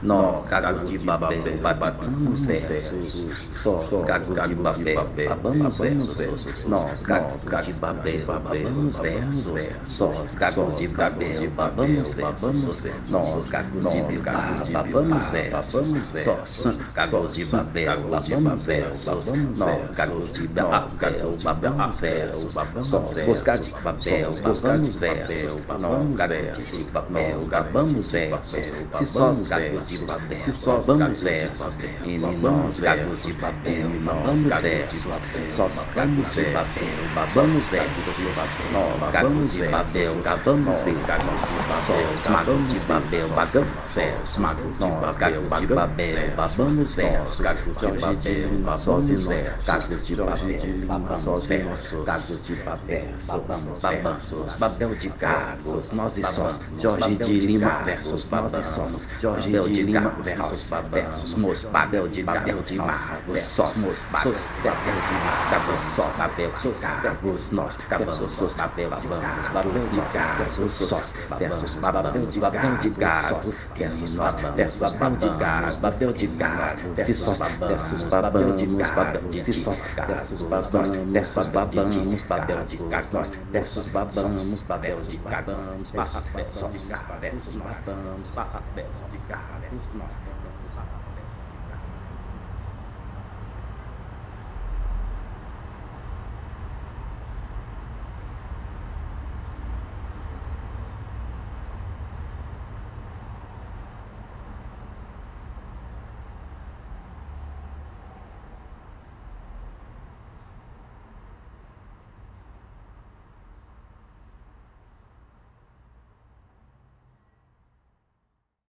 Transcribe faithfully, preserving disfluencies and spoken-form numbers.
nós, cagos de Babel, babamos versos, sós, cagos de Babel, babamos versos, nós, cagos de Babel, babamos versos, sós, cagos de Babel, babamos versos, nós, cagos de Babel, babamos versos, sós, cagos de Babel, babamos versos, nós, cagos de Babel, babamos versos, sós, buscar de Babel, babamos versos, nós, cagos de Babel, babamos versos, se sós, cagos de Babel, babamos versos, e nós, cagos de Babel, babamos versos, sós, cagos de Babel, babamos versos, nós, cagos de Babel, babamos versos, sós, magos de Babel, babamos versos, nós, cagos de Babel, babamos versos, Jorge de Lima, sós e nós, cagos de Babel, babamos versos, cagos de Babel, babamos versos, Babel de Cagos, nós e sós, Jorge de Lima versus nós e sós, Jorge de Lima versus versus moço, Babel de Babel de Magos, sós, sós, Babel de Magos, sós, Babel de Cagos, nós, versus sós, Babel de Vamos, Babel de Cagos, sós, versus Babel de Babel de Cagos, versus nós, versus Babel de Cagos, Babel de Cagos, se sós, versus Babel de Babel de sós, versus nós, versus Babamos, Babel de Cagos, nós, versus Babamos, Babel de Cagos, versus nós, versus nós, versus nós.